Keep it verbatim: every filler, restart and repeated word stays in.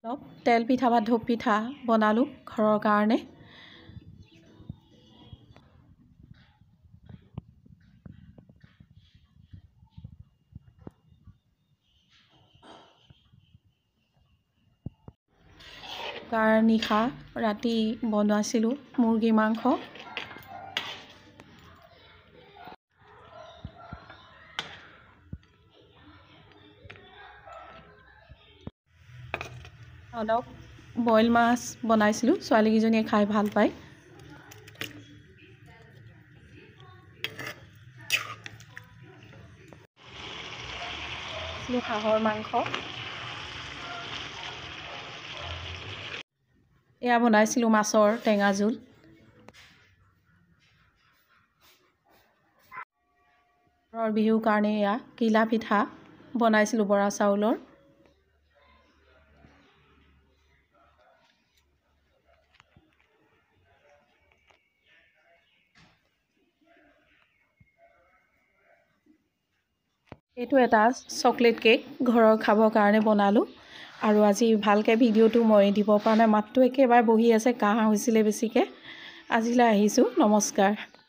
অলপ তেল পিঠা বা ঢোপ পিঠা বনালোঁ ঘৰৰ কাৰণে। তাৰ নিশা ৰাতি বনাইছিলোঁ মুৰ্গী মাংস। অলপ বইল মাছ বনাইছিলোঁ, ছোৱালীকেইজনীয়ে খাই ভাল পায়। হাঁহৰ মাংস এয়া বনাইছিলোঁ মাছৰ টেঙা জোল। ঘৰৰ বিহুৰ কাৰণে এয়া ঘিলা পিঠা বনাইছিলোঁ বৰা চাউলৰ। এইটো এটা চকলেট কেক ঘৰৰ খাবৰ কাৰণে বনালোঁ। আৰু আজি ভালকৈ ভিডিঅ'টো মই দিব পৰা নাই, মাতটো একেবাৰে বহি আছে, কাহ হৈছিলে বেছিকৈ। আজিলৈ আহিছোঁ, নমস্কাৰ।